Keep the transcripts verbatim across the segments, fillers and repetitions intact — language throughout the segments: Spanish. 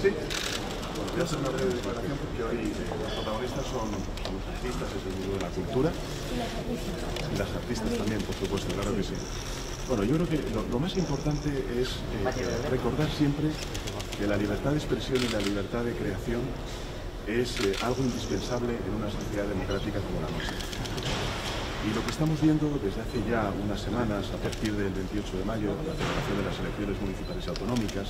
Sí. Bueno, voy a hacer una breve declaración porque hoy eh, los protagonistas son, son los artistas, es el mundo de la cultura. Y las artistas también, por supuesto, claro que sí. Bueno, yo creo que lo, lo más importante es eh, recordar siempre que la libertad de expresión y la libertad de creación es eh, algo indispensable en una sociedad democrática como la nuestra. Y lo que estamos viendo desde hace ya unas semanas, a partir del veintiocho de mayo, la celebración de las elecciones municipales y autonómicas,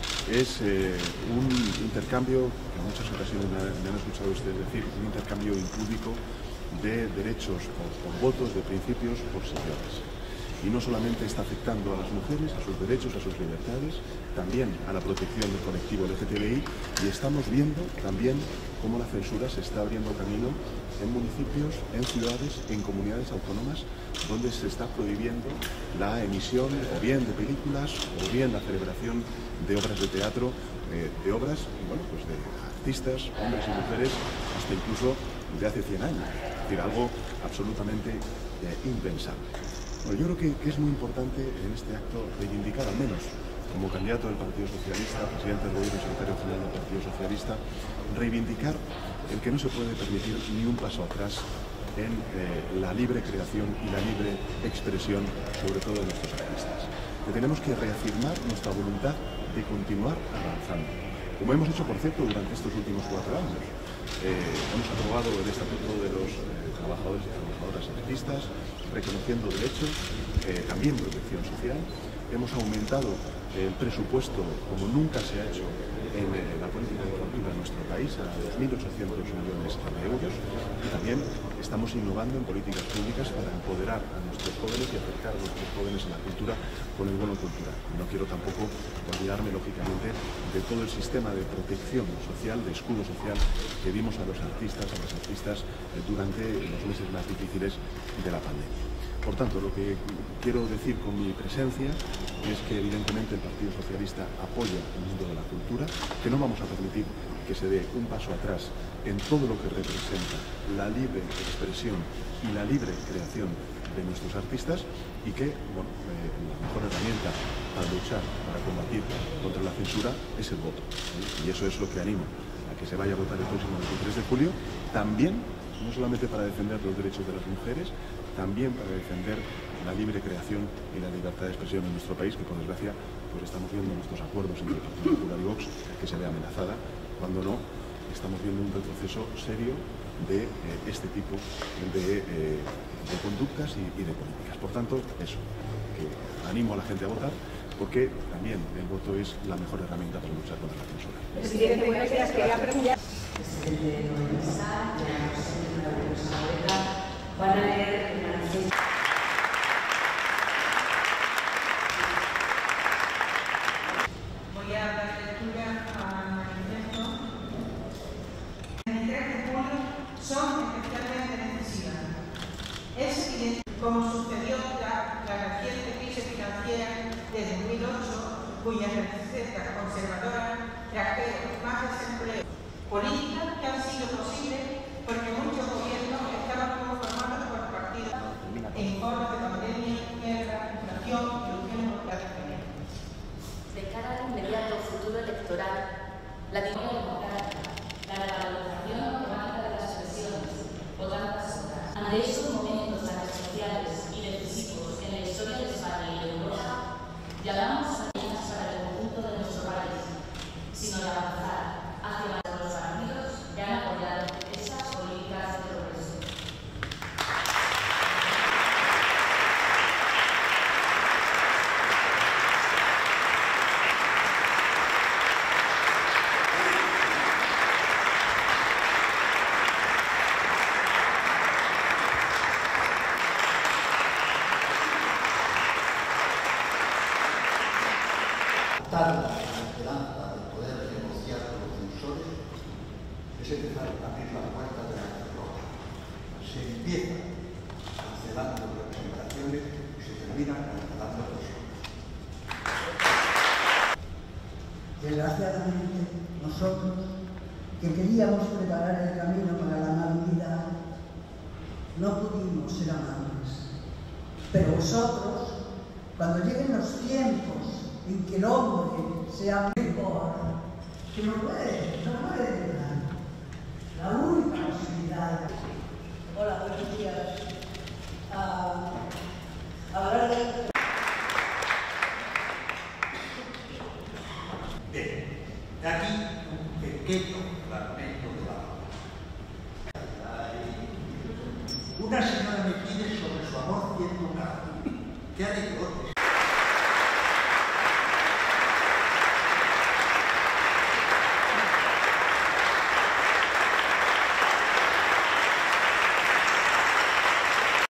es eh, un intercambio, que en muchas ocasiones me han escuchado ustedes decir, un intercambio impúdico de derechos por, por votos, de principios, por sillones. Y no solamente está afectando a las mujeres, a sus derechos, a sus libertades, también a la protección del colectivo L G T B I, y estamos viendo también cómo la censura se está abriendo camino en municipios, en ciudades, en comunidades autónomas, donde se está prohibiendo la emisión o bien de películas o bien la celebración de obras de teatro, eh, de obras bueno, pues de artistas, hombres y mujeres, hasta incluso de hace cien años. Es decir, algo absolutamente eh, impensable. Bueno, yo creo que, que es muy importante en este acto reivindicar, al menos como candidato del Partido Socialista, presidente del Gobierno y secretario general del Partido Socialista, reivindicar el que no se puede permitir ni un paso atrás en eh, la libre creación y la libre expresión, sobre todo de nuestros artistas. Que tenemos que reafirmar nuestra voluntad de continuar avanzando, como hemos hecho, por cierto, durante estos últimos cuatro años. Eh, hemos aprobado el Estatuto de los eh, Trabajadores y Trabajadoras Artistas, reconociendo derechos, eh, también protección social. Hemos aumentado el presupuesto como nunca se ha hecho en eh, la política de cultura en nuestro país a dos mil ochocientos millones de euros, y también estamos innovando en políticas públicas para empoderar a nuestros jóvenes y acercar a nuestros jóvenes a la cultura con el bono cultural. No quiero tampoco olvidarme, lógicamente, de todo el sistema de protección social, de escudo social que dimos a los artistas, a las artistas eh, durante los meses más difíciles de la pandemia. Por tanto, lo que quiero decir con mi presencia es que evidentemente el Partido Socialista apoya el mundo de la cultura, que no vamos a permitir que se dé un paso atrás en todo lo que representa la libre expresión y la libre creación de nuestros artistas, y que bueno, eh, la mejor herramienta para luchar, para combatir contra la censura es el voto. ¿eh? Y eso es lo que animo a que se vaya a votar el próximo veintitrés de julio, también no solamente para defender los derechos de las mujeres, también para defender la libre creación y la libertad de expresión en nuestro país, que por desgracia pues estamos viendo nuestros acuerdos entre el Partido Popular y Vox que se ve amenazada, cuando no estamos viendo un retroceso serio de eh, este tipo de, eh, de conductas y, y de políticas. Por tanto, eso, que animo a la gente a votar, porque también el voto es la mejor herramienta para luchar contra la censura. Presidente, buenos días. Quería preguntar. Presidente de la mesa, ya no sé de la responsabilidad, van a leer el manifiesto. Voy a dar lectura al manifiesto. El veintitrés de julio son especialmente necesarias. Es evidente, como sucedió la, la reciente crisis financiera de dos mil ocho, cuyas recetas conservadoras trajeron más desempleo. Políticas que han sido posibles porque muchos gobiernos estaban conformados por partidos en forma de pandemia, guerra, inflación y opciones políticas. De cara al inmediato futuro electoral, la dinámica democrática, la valorización orgánica de las expresiones, votando las otras. Ante estos momentos tan especiales y decisivos en la historia de España y de Europa, llamamos a medidas para el conjunto de nuestro país, sino de avanzar hacia la los partidos que han apoyado estas políticas de progreso. Tarda la esperanza de poder negociar con los censores es empezar a abrir la puerta de la derrota. Se empieza cancelando representaciones y se termina cancelando personas. Desgraciadamente, nosotros, que queríamos preparar el camino para la amabilidad, no pudimos ser amables. Pero vosotros, cuando lleguen los tiempos en que el hombre sea mejor, que no puede, no puede quedar. La única posibilidad. Hola, buenos días. Uh, hablar de... Bien, de aquí un pequeño fragmento de la Una señora me pide sobre su amor ciento un grado. ¿Qué anecdotas?